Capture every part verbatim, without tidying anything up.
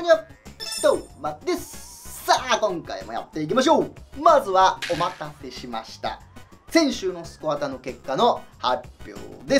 にはどうもです。さあ今回もやっていきましょう。まずはお待たせしました、先週のスコアタの結果の発表です。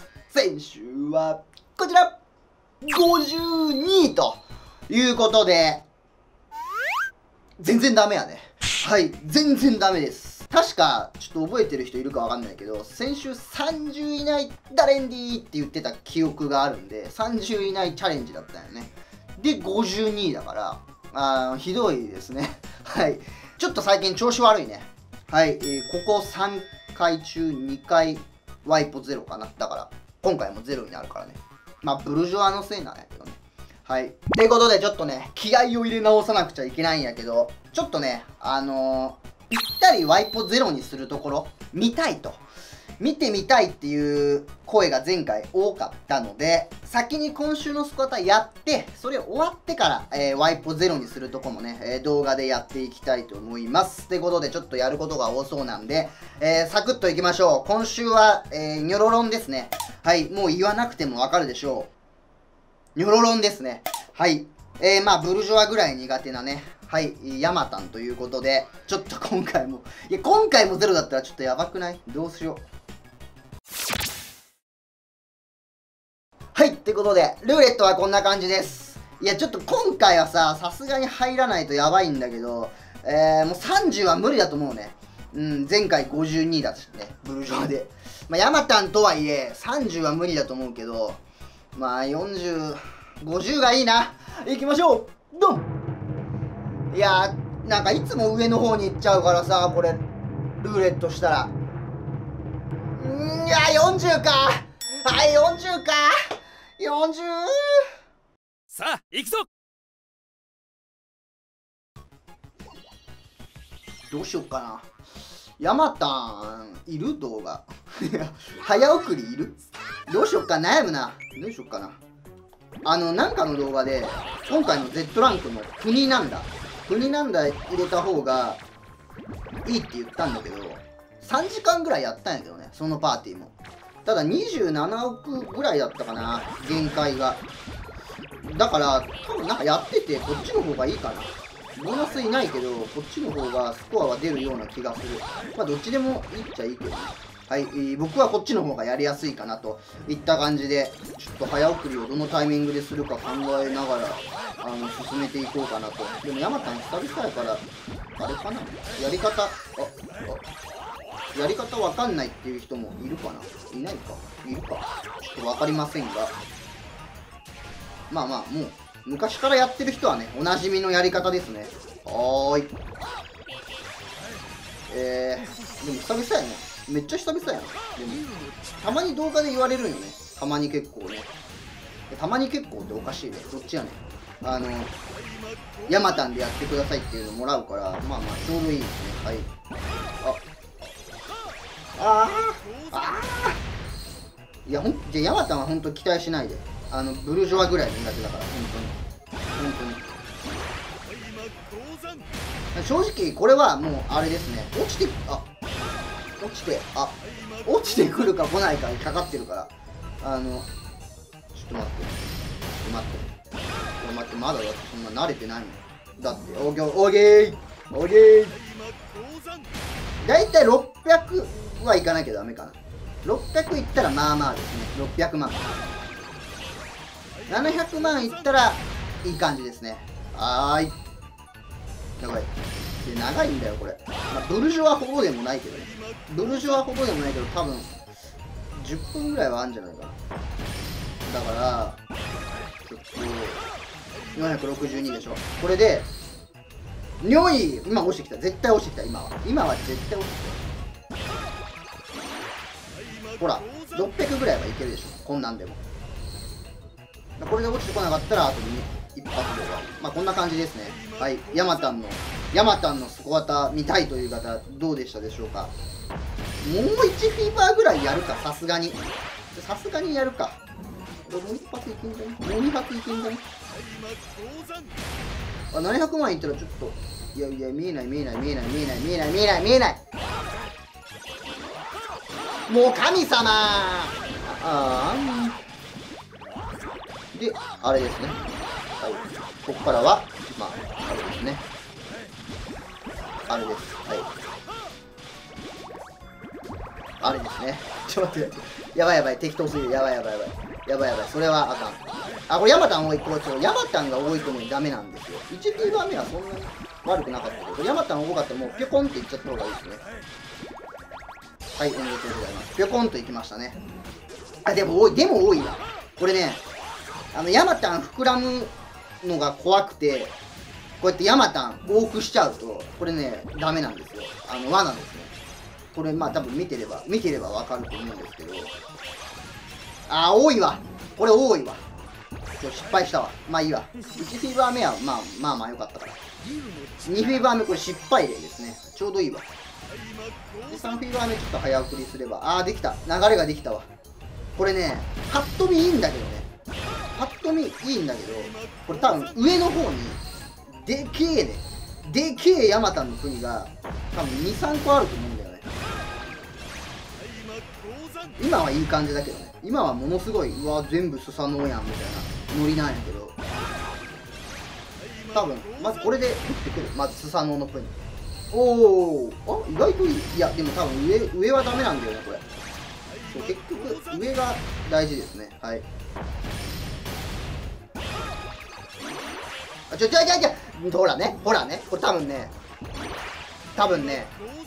先週はこちらごじゅうにいということで、全然ダメやね。はい、全然ダメです。確かちょっと覚えてる人いるかわかんないけど、先週さんじゅういないダレンディーって言ってた記憶があるんで、さんじゅういないチャレンジだったよね。でごじゅうにいだから、あーひどいですね。はい、ちょっと最近調子悪いね。はい、えー、ここさんかい中にかいワイポゼロかな。だから今回もゼロになるからね。まあブルジョワのせいなんやけどね。はい。ということでちょっとね、気合を入れ直さなくちゃいけないんやけど、ちょっとね、あのー、ぴったりワイポゼロにするところ、見たいと。見てみたいっていう声が前回多かったので、先に今週のスコアタやって、それ終わってから、えー、ワイポゼロにするとこもね、えー、動画でやっていきたいと思います。ということで、ちょっとやることが多そうなんで、えー、サクッといきましょう。今週は、えー、ニョロロンですね。はい、もう言わなくてもわかるでしょう。ニョロロンですね。はい。えー、まあ、ブルジョワぐらい苦手なね。はい、ヤマタンということで、ちょっと今回も、いや、今回もゼロだったらちょっとやばくない？どうしよう。はい、ってことで、ルーレットはこんな感じです。いや、ちょっと今回はさ、さすがに入らないとやばいんだけど、えー、もうさんじゅうは無理だと思うね。うん、前回ごじゅうにだしね、ブルジョワで。まあ、ヤマタンとはいえ、さんじゅうは無理だと思うけど、まあ、よんじゅう、ごじゅうがいいな。行きましょう。ドン！いやー、なんかいつも上の方に行っちゃうからさ、これ、ルーレットしたら。んー、いや、よんじゅうか。はい、よんじゅうか。よんじゅう。 さあ、行くぞ。 どうしよっかな。ヤマタン、いる動画。早送りいる？どうしよっか、悩むな。どうしよっかな。あの、なんかの動画で、今回の Z ランクの国なんだ。国なんだ入れた方がいいって言ったんだけど、さんじかんぐらいやったんやけどね、そのパーティーも。ただにじゅうななおくぐらいだったかな、限界が。だから、多分なんかやってて、こっちの方がいいかな。ボーナスいないけど、こっちの方がスコアは出るような気がする。まあ、どっちでもいいっちゃいいけどね。はい、えー、僕はこっちの方がやりやすいかなといった感じで、ちょっと早送りをどのタイミングでするか考えながら、あの、進めていこうかなと。でも、ヤマタン久々やから、あれかな、やり方、あ、あ、やり方わかんないっていう人もいるかないないかいるかちょっとわかりませんが、まあまあ、もう、昔からやってる人はね、おなじみのやり方ですね。はーい。えー、でも久々やね。めっちゃ久々やん。でも、たまに動画で言われるんよね。たまに結構ね。たまに結構っておかしいね。どっちやねん。あの、ヤマタンでやってくださいっていうのもらうから、まあまあ、ちょうどいいですね。はい。あ、あー、あー。いや、ほん、じゃあヤマタンはほんと期待しないで。あの、ブルジョワぐらい苦手だから、ほんとに。ほんとに。正直、これはもう、あれですね。落ちて、あ、落ちて、あ、落ちてくるか来ないかにかかってるから、あの、ちょっと待って、ちょっと待って、ちょっと待って、まだだってそんな慣れてないの。だって、オーケー、オーケー、オーケー。だいたいろっぴゃくはいかなきゃダメかな。ろっぴゃくいったらまあまあですね。ろっぴゃくまん。ななひゃくまんいったらいい感じですね。はーい。やばい。で、長いんだよ、これ。まあ、ブルジョワほどでもないけどね。ブルジョワほどでもないけど、多分、じゅっぷんぐらいはあるんじゃないかな。だから、ちょっと、よんひゃくろくじゅうにでしょ。これで、にょい、今落ちてきた。絶対落ちてきた、今は。今は絶対落ちてきた。ほら、ろっぴゃくぐらいはいけるでしょ。こんなんでも。これで落ちてこなかったら、あとに一発では。まあ、こんな感じですね。はい。ヤマタンの、ヤマタンのスコアタ見たいという方、どうでしたでしょうか。もういちフィーバーぐらいやるか、さすがに。さすがにやるか。もう一発いけんじゃね？もう二発いけんじゃね？あ、ななひゃくまんいったらちょっと、いやいや、見えない見えない見えない見えない見えない見えない見えない。もう神様。ああ。で、あれですね。 ここからはまああれですね、あれです。はい、あれですね。ちょっと待って、やばいやばい、適当すぎる。やばいやばいやばいやばいやばい、それはあかん。あ、これヤマタン多い、これちょヤマタンが多いとねダメなんですよ。いちフィーバー目はそんなに悪くなかったけど、ヤマタン多かったらもうピョコンっていっちゃった方がいいですね。はい、おめでとうございます。ピョコンといきましたね。あ、でも多い、でも多いな。これね、あのヤマタン膨らむのが怖くて、こうやってヤマタン多くしちゃうと、これね、ダメなんですよ。あの、罠ですね。これ、まあ多分見てれば、見てればわかると思うんですけど。あー、多いわ。これ多いわ。ちょ失敗したわ。まあいいわ。いちフィーバー目は、まあまあまあ良かったから。にフィーバー目、これ失敗例ですね。ちょうどいいわ。で、さんフィーバー目ちょっと早送りすれば。あー、できた。流れができたわ。これね、パッと見いいんだけどね。パッと見いいんだけど、これ多分上の方に、でけえね。でけえヤマタンの国が、多分に、さんこあると思うんだよね。今はいい感じだけどね。今はものすごい、うわ、全部スサノオやんみたいなノリなんやけど、多分、まずこれで打ってくる。まずスサノオの国。おー、あ、意外といい。いや、でも多分上、上はダメなんだよね、これ。そう結局、上が大事ですね。はい。あ、ちょちょちょちょ、ほらね、ほらね、これ多分ね、多分ね、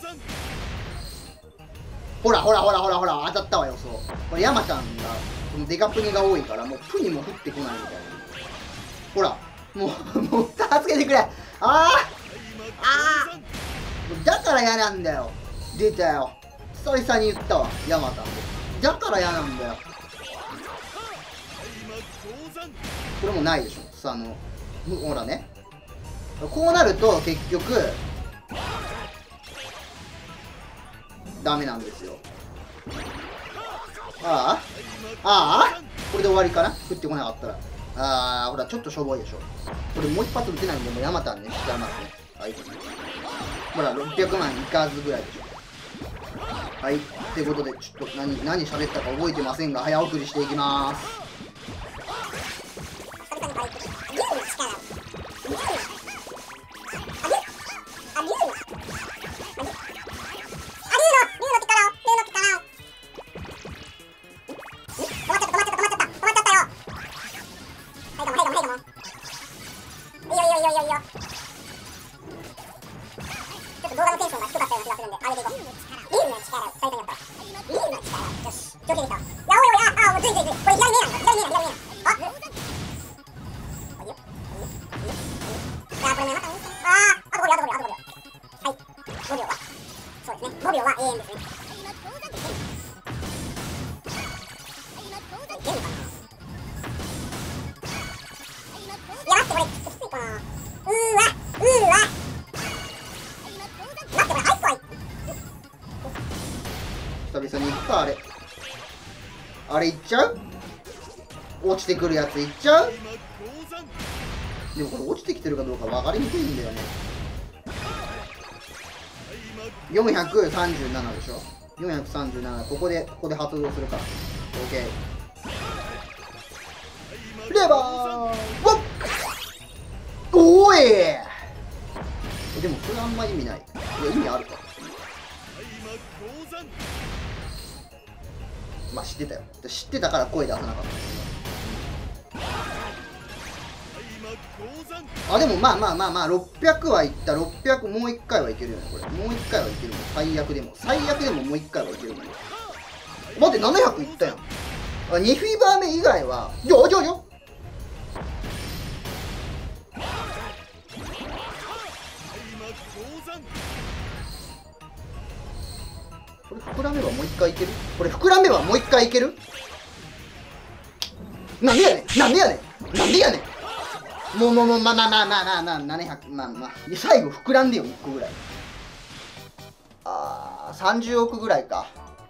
ほらほらほらほらほら、当たったわよ、そう。これヤマタンが、このデカプニが多いから、もうプニも降ってこないみたいな。ほら、もう、もう、助けてくれ。ああああだから嫌なんだよ。出たよ。久々に言ったわ、ヤマタンで。だから嫌なんだよ。これもないでしょ。さあ、あの、ほらね。こうなると、結局、ダメなんですよ。ああああこれで終わりかな、降ってこなかったら。ああ、ほら、ちょっとしょぼいでしょ。これもう一発打てないんで、もうヤマタンね、しちゃいますね。はい。ほら、ろっぴゃくまんいかずぐらいでしょ。はい。ってことで、ちょっと何、何喋ったか覚えてませんが、早送りしていきまーす。久々に行くか、あれ。あれ行っちゃう？落ちてくるやつ行っちゃう？でもこれ落ちてきてるかどうか分かりにくいんだよね。よんひゃくさんじゅうななでしょ。よんひゃくさんじゅうなな、ここで、ここで発動するから。OK。レバーわっおーいでもそれあんま意味ない。いや、意味あるか。まあ知ってたよ。知ってたから声出さなかった。あ、でもまあまあまあまあ、ろっぴゃくはいった。ろっぴゃく、もういっかいはいけるよね、これ。もういっかいはいけるもん。最悪でも。最悪でももういっかいはいけるもん。待って、ななひゃくいったやん。あ、にフィーバー目以外は、よよよこれ膨らめばもういっかいいける？これ膨らめばもういっかいいける？なんでやねんなんでやねんなんでやねんもうもうもうまあまあまあまあまあまあななひゃくまあまあ最後膨らんでよいっこぐらい。あーさんじゅうおくぐらいか。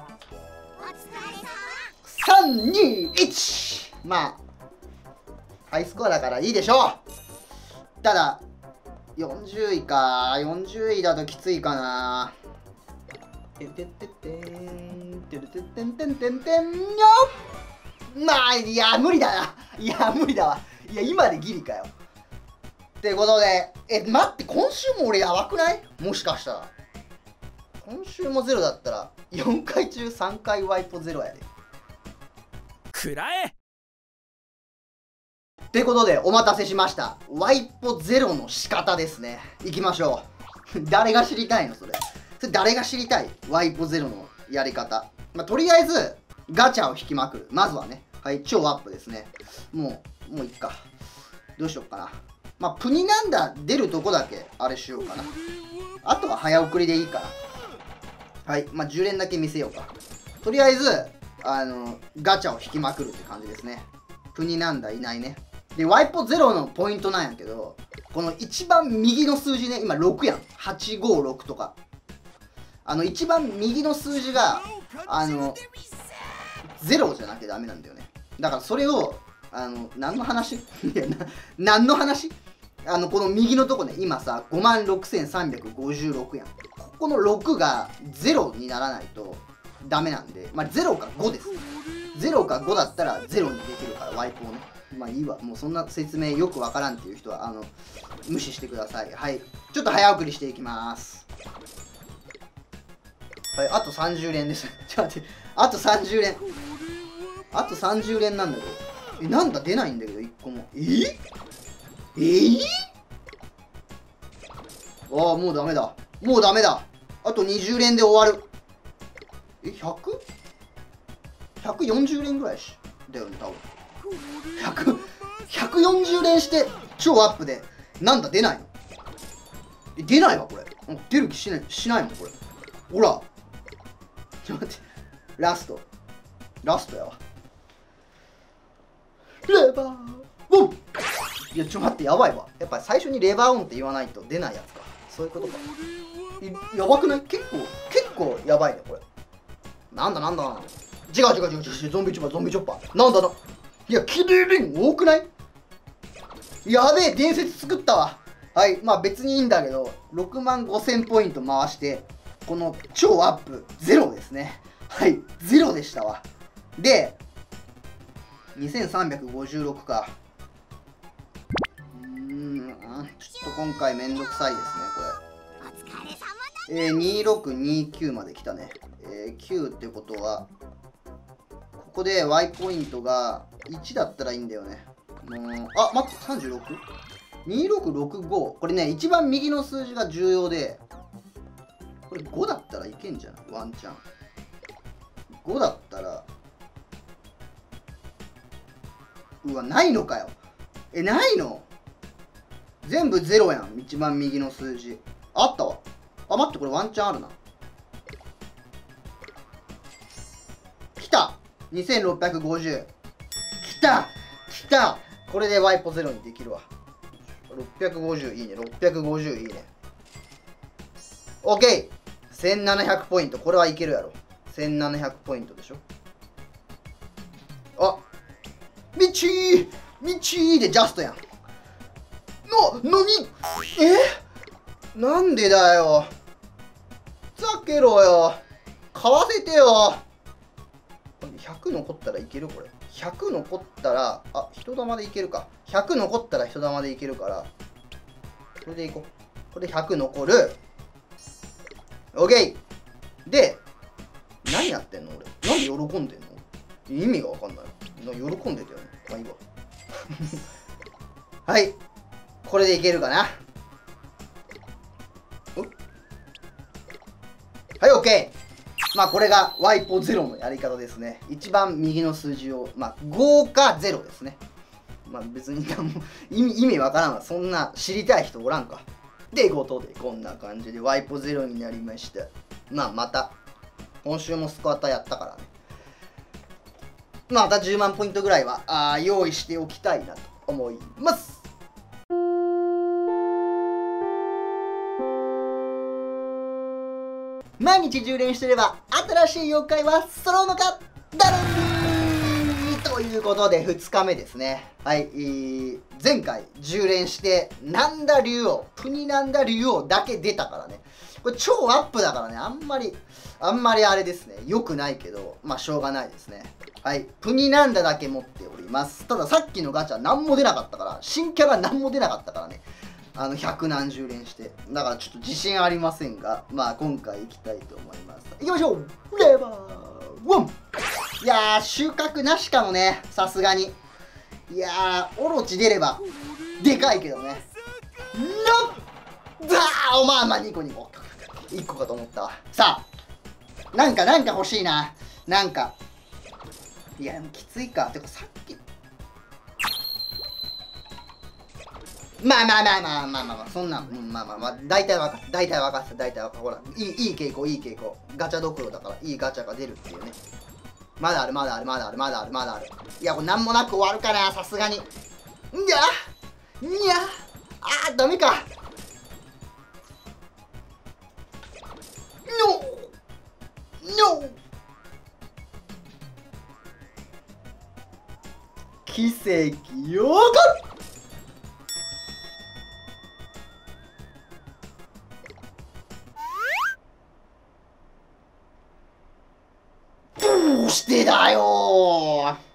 さんにいちまあハイスコアだからいいでしょう。ただよんじゅういか。よんじゅういだときついかな。ててててんてるててんてんてんてんよっまあいや無理だないや無理だわ。いや今でギリかよ。 ってことで、え、待って、今週も俺やばくない？もしかしたら。今週もゼロだったら、よんかい中さんかいワイポゼロやで。 くらえ。 ってことで、お待たせしました。ワイポゼロの仕方ですね。いきましょう。誰が知りたいのそれ。それ誰が知りたい？ワイポゼロのやり方。まあ、とりあえず、ガチャを引きまくる。まずはね。はい、超アップですね。もう、もういっか。どうしよっかな。まあ、プニなんだ出るとこだけ、あれしようかな。あとは早送りでいいから。はい、まあ、じゅう連だけ見せようか。とりあえず、あの、ガチャを引きまくるって感じですね。プニなんだいないね。で、ワイポゼロのポイントなんやけど、この一番右の数字ね、今ろくやん。はちごろくとか。あの、一番右の数字が、あの、ゼロじゃなきゃダメなんだよね。だからそれを、あの、何の話いや、な、何の話あの、この右のとこね、今さ、ごまんろくせんさんびゃくごじゅうろくやん。ここのろくがゼロにならないとダメなんで、まあ、ゼロかごです。ゼロかごだったらゼロにできるから、ワイプをね。まあいいわ。もうそんな説明よくわからんっていう人は、あの、無視してください。はい。ちょっと早送りしていきます。はい、あとさんじゅう連です。ちょっと待って、あとさんじゅう連。あとさんじゅう連なんだけど。え、なんだ出ないんだけど、いっこも。えー、えー、ああ、もうダメだ。もうダメだ。あとにじゅう連で終わる。え、ひゃく？ ひゃくよんじゅう 連ぐらいし。だよね、多分。ひゃく、ひゃくよんじゅう連して超アップで、なんだ出ないの？え、出ないわ、これ。出る気しない、しないもん、これ。ほら。ちょっと待って。ラスト。ラストやわ。レバーオン。いや、ちょっと待って、やばいわ。やっぱり最初にレバーオンって言わないと出ないやつか。そういうことか。やばくない？結構、結構やばいね、これ。なんだなんだなんだ。違う違う違う違う、ゾンビチョッパー、ゾンビチョッパー。なんだな。いや、キリリン多くない？やべえ、伝説作ったわ。はい、まあ別にいいんだけど、ろくまんごせんポイント回して、この超アップ、ゼロですね。はい、ゼロでしたわ。で、にせんさんびゃくごじゅうろくか。うーん、ちょっと今回めんどくさいですね、これ。えー、にろくにきゅうまで来たね。えー、きゅうってことは、ここで Y ポイントがいちだったらいいんだよね。もう、あ、待って、さんじゅうろく？ にろくろくご。これね、一番右の数字が重要で、これごだったらいけんじゃん、ワンチャン。ごだったら、うわ、ないのかよ。え、ないの？全部ゼロやん、一番右の数字。あったわ。あ、待って、これワンチャンあるな。来た !にせんろっぴゃくごじゅう。来た来たこれでワイポゼロにできるわ。ろっぴゃくごじゅういいね。ろっぴゃくごじゅういいね。オッケー !せんななひゃく ポイント。これはいけるやろ。せんななひゃくポイントでしょ。あ、ミチーミチーでジャストやん。な、なにえなんでだよ。ふざけろよ。買わせてよ。ひゃく残ったらいけるこれ。ひゃく残ったら、あ、人玉でいけるか。ひゃく残ったら人玉でいけるから、これでいこう。これでひゃく残る。オッケーで、何やってんの俺。なんで喜んでんの？意味がわかんない。な喜んでたよね。まあいいわ。はい。これでいけるかな。はい、オッケー。まあこれがワイポゼロのやり方ですね。一番右の数字を、まあごかゼロですね。まあ別に意味、意味わからんわ。そんな知りたい人おらんか。ってことで、こんな感じでワイポゼロになりました。まあまた、今週もスクワッターやったからね。またじゅうまんポイントぐらいはあ用意しておきたいなと思います。毎日充電してれば新しい妖怪は揃うのかだろんということでふつかめですね。はい、えー、前回充連してなんだ竜王、プニなんだ竜王だけ出たからね。これ超アップだからね、あんまり、あんまりあれですね。良くないけど、まあしょうがないですね。はい、プニなんだだけ持っております。たださっきのガチャ何も出なかったから、新キャラ何も出なかったからね。 あの百何十連してだからちょっと自信ありませんが、まあ今回いきたいと思います。いきましょう。レバーワン。いやー収穫なしかもね、さすがに。いやーオロチ出ればでかいけどね。なっだー、まあまあにこにこいっこかと思ったわ。さあなんかなんか欲しいな。なんかいやでもきついか。てかさっきまあまあまあまあまあまあまあそんなん、うん、まあまあまあ大体分かった大体分かった大体分かった。ほらいいいい傾向いい傾向。ガチャどころだからいいガチャが出るっていうね。まだあるまだあるまだあるまだあるまだある。いやこれなんもなく終わるかな、さすがに。んやんやあーダメか。ノーノー奇跡よーかどうしてだよー。